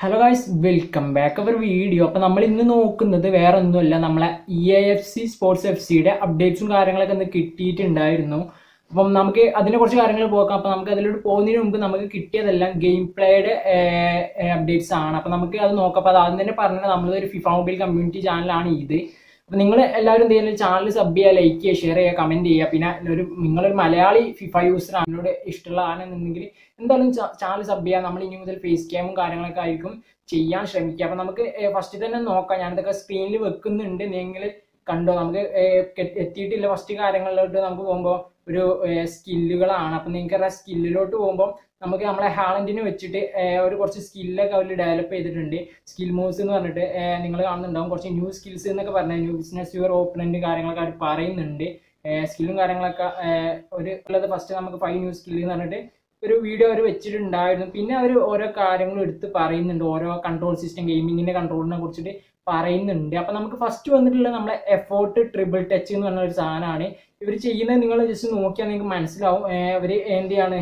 Hello guys, welcome back our video. അപ്പോൾ നമ്മൾ ഇന്ന് നോക്കുന്നത് വേറെ ഒന്നുമല്ല നമ്മളെ EAFC Sports FCയുടെ അപ്ഡേറ്റ്സും കാര്യങ്ങളൊക്കെ ഒന്ന് കിട്ടിയിട്ടുണ്ടായിരുന്നു. അപ്പം നമുക്ക് അതിനെ കുറച്ച് കാര്യങ്ങൾ നോക്കാം. അപ്പോൾ നമുക്ക് അതിലോട്ട് പോകുന്നതിന് മുമ്പ് നമുക്ക് കിട്ടിയതെല്ലാം ഗെയിം പ്ലേയുടെ അപ്ഡേറ്റ്സ് ആണ്. അപ്പോൾ നമുക്ക് അത് നോക്കാം. അപ്പോൾ അത് ആദ്യം തന്നെ പറഞ്ഞത് നമ്മളൊരു ഫിഫ മൊബൈൽ കമ്മ്യൂണിറ്റി ചാനലാണ് ഇത്. അപ്പോൾ നിങ്ങൾ എല്ലാവരും എന്തെങ്കിലും ചാനൽ സബ് ചെയ്യുക, ലൈക്ക് ചെയ്യുക, ഷെയർ ചെയ്യുക, കമൻറ്റ് ചെയ്യുക. പിന്നെ നിങ്ങളൊരു മലയാളി ഫിഫ യൂസർ അതിനോട് ഇഷ്ടമുള്ള ആണെന്നുണ്ടെങ്കിൽ എന്തായാലും ചാനൽ സബ് ചെയ്യുക. നമ്മൾ ഇനി മുതൽ ഫേസ് ക്യാമും കാര്യങ്ങളൊക്കെ ആയിരിക്കും ചെയ്യാൻ ശ്രമിക്കുക. അപ്പോൾ നമുക്ക് ഫസ്റ്റ് തന്നെ നോക്കാം. ഞാനിതൊക്കെ സ്ക്രീനിൽ വെക്കുന്നുണ്ട്, നിങ്ങൾ കണ്ടോ. നമുക്ക് എത്തിയിട്ടില്ല ഫസ്റ്റ് കാര്യങ്ങളിലോട്ട് നമുക്ക് പോകുമ്പോൾ ഒരു സ്കില്ലുകളാണ്. അപ്പം നിങ്ങൾക്ക് ആ സ്കില്ലിലോട്ട് പോകുമ്പോൾ നമുക്ക് നമ്മളെ ഹാലൻഡിനെ വെച്ചിട്ട് ഒരു കുറച്ച് സ്കില്ലൊക്കെ അവർ ഡെവലപ്പ് ചെയ്തിട്ടുണ്ട്. സ്കിൽ മൂവ്സ് എന്ന് പറഞ്ഞിട്ട് നിങ്ങൾ കാണുന്നുണ്ടാവും. കുറച്ച് ന്യൂ സ്കിൽസ് എന്നൊക്കെ പറഞ്ഞാൽ ന്യൂ ബിസിനസ് യുവർ ഓപ്പണന്റ് കാര്യങ്ങളൊക്കെ അവർ പറയുന്നുണ്ട്. സ്കില്ലും കാര്യങ്ങളൊക്കെ ഉള്ളത് ഫസ്റ്റ് നമുക്ക് 5 ന്യൂ സ്കില്ല് എന്ന് പറഞ്ഞിട്ട് ഒരു വീഡിയോ അവർ വെച്ചിട്ടുണ്ടായിരുന്നു. പിന്നെ അവർ ഓരോ കാര്യങ്ങളും എടുത്ത് പറയുന്നുണ്ട്, ഓരോ കൺട്രോൾ സിസ്റ്റം ഗെയിമിങ്ങിൻ്റെ കൺട്രോളിനെ കുറിച്ചിട്ട് പറയുന്നുണ്ട്. അപ്പം നമുക്ക് ഫസ്റ്റ് വന്നിട്ടുള്ളത് നമ്മളെ എഫോർട്ട് ട്രിപ്പിൾ ടച്ച് എന്ന് പറഞ്ഞ ഒരു സാധനമാണ്. ഇവർ ചെയ്യുന്നത് നിങ്ങൾ ജസ്റ്റ് നോക്കിയാൽ നിങ്ങൾക്ക് മനസ്സിലാവും. അവർ എന്തെയാണ്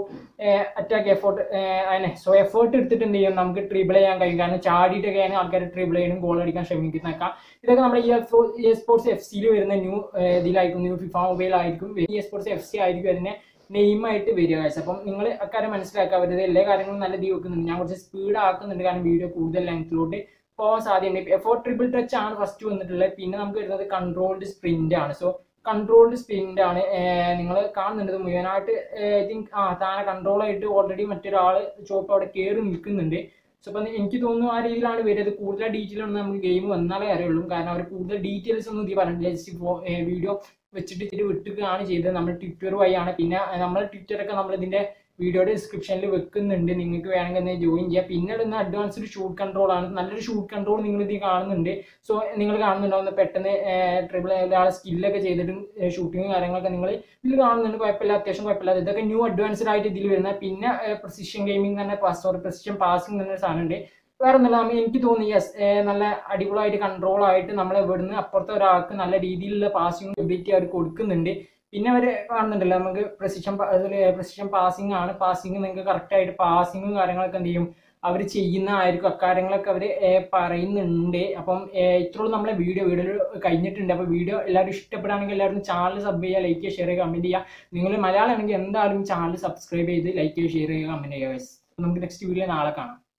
അറ്റാക്ക് എഫോർട്ട് അതിനെ എഫോർട്ട് എടുത്തിട്ട് എന്ത് ചെയ്യും, നമുക്ക് ട്രിബിൾ ചെയ്യാൻ കഴിയും. കാരണം ചാടിയിട്ടൊക്കെയാണ് ആൾക്കാർ ട്രിബിൾ ചെയ്യാനും ഗോൾ അടിക്കാൻ ശ്രമിക്കുന്നതൊക്കെ. ഇതൊക്കെ നമ്മുടെ EA സ്പോർട്സ് FC വരുന്ന ന്യൂ ഇതിലായിരിക്കും, ന്യൂ ഫിഫ മൊബൈൽ ആയിരിക്കും. EA സ്പോർട്സ് FC ആയിരിക്കും അതിനെ നെയിമായിട്ട് വരിക കാഴ്ച. അപ്പം നിങ്ങൾ അക്കാര്യം മനസ്സിലാക്കുക. അവരുടെ എല്ലാ കാര്യങ്ങളും നല്ല രീതി വെക്കുന്നുണ്ട്. ഞാൻ കുറച്ച് സ്പീഡ് ആക്കുന്നുണ്ട്, കാരണം വീഡിയോ കൂടുതൽ ലെങ്ത്തിലോട്ട് പോകാൻ സാധ്യതയുണ്ട്. എഫോർട്ട് ട്രിപ്പിൾ ടച്ച് ആണ് ഫസ്റ്റ് വന്നിട്ടുള്ളത്. പിന്നെ നമുക്ക് വരുന്നത് കൺട്രോൾഡ് സ്പ്രിന്റ് ആണ്. കൺട്രോൾഡ് സ്പ്രിന്റ് ആണ് നിങ്ങൾ കാണുന്നുണ്ട് മുഴുവനായിട്ട്. ഐ തിങ്ക് താനെ കൺട്രോൾ ആയിട്ട് ഓൾറെഡി മറ്റൊരാൾ ചോപ്പ് അവിടെ കയറി നിൽക്കുന്നുണ്ട്. അപ്പം എനിക്ക് തോന്നുന്നു ആ രീതിയിലാണ് വരുന്നത്. കൂടുതൽ ഡീറ്റെയിൽ ഒന്നും നമുക്ക് ഗെയിം വന്നാലേ അറിയുള്ളൂ. കാരണം അവർ കൂടുതൽ ഡീറ്റെയിൽസ് ഒന്നും ഇത് പറഞ്ഞിട്ടില്ല. ജസ്റ്റ് വീഡിയോ വെച്ചിട്ട് ഇതിൽ വിട്ടുകയാണ് ചെയ്തത്. നമ്മൾ ട്വിറ്റർ വഴിയാണ്. പിന്നെ നമ്മൾ ട്വിറ്ററൊക്കെ നമ്മളിതിൻ്റെ വീഡിയോയുടെ ഡിസ്ക്രിപ്ഷനിൽ വെക്കുന്നുണ്ട്, നിങ്ങൾക്ക് വേണമെങ്കിൽ ഒന്ന് ജോയിൻ ചെയ്യാം. പിന്നെ ഇടുന്ന അഡ്വാൻസ്ഡ് ഷൂട്ട് കൺട്രോൾ ആണ്. നല്ലൊരു ഷൂട്ട് കൺട്രോൾ നിങ്ങൾ ഇതിൽ കാണുന്നുണ്ട്. നിങ്ങൾ കാണുന്നുണ്ടാവുന്ന പെട്ടെന്ന് ട്രിപ്പിൾ ഒരാളെ സ്കില്ലൊക്കെ ചെയ്തിട്ടും ഷൂട്ടിങ്ങും കാര്യങ്ങളൊക്കെ നിങ്ങൾ ഇതിൽ കാണുന്നുണ്ട്. കുഴപ്പമില്ല, അത്യാവശ്യം കുഴപ്പമില്ല. ഇതൊക്കെ ന്യൂ അഡ്വാൻസ്ഡ് ആയിട്ട് ഇതിൽ വരുന്ന. പിന്നെ പ്രിസിഷൻ ഗെയിമിംഗ് തന്നെ പ്രിസിഷൻ പാസിംഗ് തന്നെ സാധനമുണ്ട്. വേറെ ഒന്നുമില്ല, എനിക്ക് തോന്നി നല്ല അടിപൊളിയായിട്ട് കൺട്രോൾ ആയിട്ട് നമ്മൾ ഇവിടുന്ന് അപ്പുറത്തെ ഒരാൾക്ക് നല്ല രീതിയിലുള്ള പാസിംഗ് എബിലിറ്റി അവർ കൊടുക്കുന്നുണ്ട്. പിന്നെ അവർ കാണുന്നുണ്ടല്ലോ, നമുക്ക് പ്രിസിഷൻ പാസിംഗ് ആണ്. പാസിംഗ് നിങ്ങൾക്ക് കറക്റ്റായിട്ട് പാസിങ്ങും കാര്യങ്ങളൊക്കെ എന്ത് ചെയ്യും അവർ ചെയ്യുന്നതായിരിക്കും. അക്കാര്യങ്ങളൊക്കെ അവർ പറയുന്നുണ്ട്. അപ്പം ഇത്രയും നമ്മളെ വീഡിയോ കഴിഞ്ഞിട്ടുണ്ട്. അപ്പോൾ വീഡിയോ എല്ലാവരും ഇഷ്ടപ്പെടുകയാണെങ്കിൽ എല്ലാവരും ചാനൽ സബ് ചെയ്യുക, ലൈക്ക് ചെയ്യുക, ഷെയർ ചെയ്യുക, കമൻറ്റ് ചെയ്യുക. നിങ്ങൾ മലയാളം ആണെങ്കിൽ എന്തായാലും ചാനൽ സബ്സ്ക്രൈബ് ചെയ്ത് ലൈക്ക് ചെയ്യുക, ഷെയർ ചെയ്യുക, കമൻറ്റ് ചെയ്യുക. നമുക്ക് നെക്സ്റ്റ് വീഡിയോ നാളെ കാണാം.